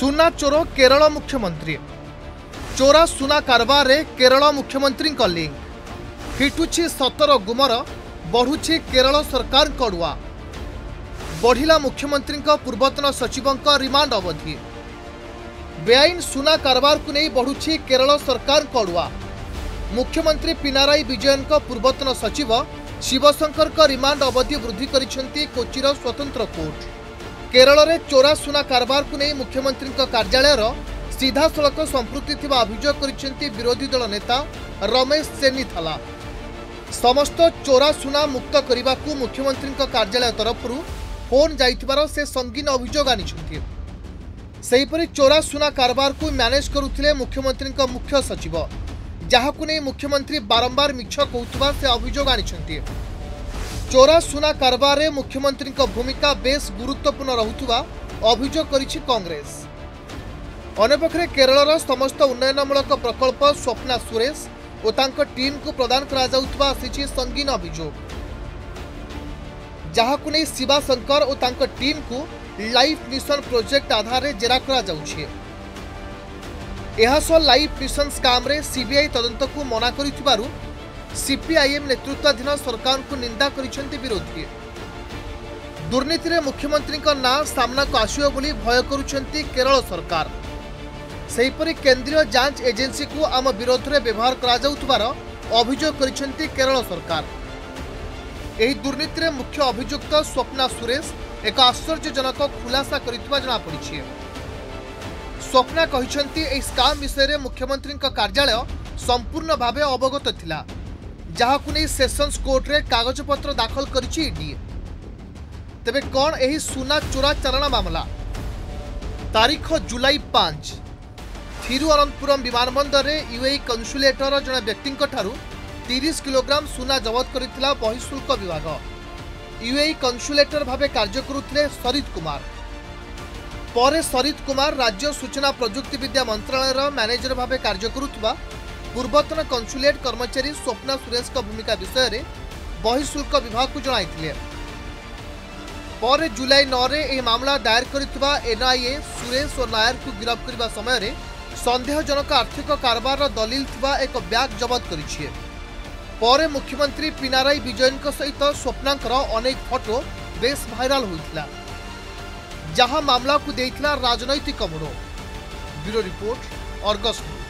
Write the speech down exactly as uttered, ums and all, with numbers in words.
सुना चोर केरल मुख्यमंत्री चोरा सुना कारबार रे केरल मुख्यमंत्री लिंक फिटुछि सतर गुमर बढ़ुछि केरल सरकार कड़ुआ बढ़िला मुख्यमंत्री पूर्वतन सचिव रिमांड अवधि बेआईन सुना कारबार को नहीं बढ़ुछि केरल सरकार कड़ुआ मुख्यमंत्री पिनाराई विजयन पूर्वतन सचिव शिवशंकर रिमांड अवधि वृद्धि करिसेंती कोचिर स्वतंत्र कोर्ट। केरल में चोरा सुना कारबार को नहीं मुख्यमंत्री कार्यालय सीधा सड़क संपृक्ति थिबा अभियोग करिसेंती विरोधी दल नेता रमेश चेन्नीथाला। समस्त चोरा सुना मुक्त करने को मुख्यमंत्री कार्यालय तरफ फोन जाइथिबार से संगीन अभियोग आनिछंती। सेहीपरि चोरा सुना कारबार को मैनेज करुथिले मुख्यमंत्री मुख्य सचिव जहाकु नहीं मुख्यमंत्री बारंबार मिछ कहउथबा से अभियोग आनिछंती। चोरा सुना कारबार रे मुख्यमंत्री भूमिका बेस गुरुत्वपूर्ण रहुथबा अभियोग करिछि कांग्रेस। अन्यपक्षे केरलर समस्त उन्नयनमूलक प्रकल्प स्वप्ना सुरेश और तांको टीम को प्रदान करा जाउथबा आसिछि संगीन अभियोग जहाकु नहीं शिवाशंकर और तांको टीम को लाइफ मिशन प्रोजेक्ट आधार रे जेरा करा जाउछि। एहासो लाइफ मिशन स्काम रे सीबीआई तदंत को मना करिथिबारु सीपीआईएम नेतृत्वाधीन सरकार को निंदा करिसेंती विरोधी। दुर्नीति रे मुख्यमंत्री का नाम सामना को आसियो बोली भय करुछंती केरल सरकार। सेहीपरि केंद्रीय जांच एजेंसी को आम विरोध में व्यवहार करा जाउथबार अभियोग करिसेंती केरल सरकार। एही दुर्नीति रे मुख्य अभियुक्त स्वप्ना सुरेश एक आश्चर्यजनक खुलासा करिथिबा जଣା पड़िछि। स्वप्ना कहिसेंती एही स्काम विषय रे मुख्यमंत्री कार्यालय संपूर्ण भावे अवगत थिला जहाकु नहीं सेशंस कोर्ट रे कागजपत्र दाखल करिछि ईडी। तेबे कौन एही सुना चोरा चालाण मामला? तारीख जुलाई पांच थिरुअनंतपुरम विमानबंदर रे यूएई कन्सुलेटर जने व्यक्ति तीस किलोग्राम सुना जबत करिथिला बहिशुल्क विभाग। यूएई कन्सुलेटर भावे कार्य करुथिले सरित कुमार। परे सरित कुमार राज्य सूचना प्रजुक्ति विद्या मंत्रालय मैनेजर भावे कार्य करुथिबा पूर्वतन कन्सुलेट कर्मचारी स्वप्ना सुरेश का भूमिका विषय रे बहिशुल्क विभाग को जणाइथिले। पर जुलाई नौ रे एही मामला दायर करिथिबा एनआईए सुरेश और नायर को गिरफ्त करबा समय रे संदेहजनक आर्थिक कारबार दलील थिबा एक बैग जबत करिछि। पर मुख्यमंत्री पिनाराई विजयन सहित स्वप्नांकर अनेक फोटो बेस भाइराल होइथिला जहां मामला को देइथिला राजनैतिक मोड़। Bureau report Argus.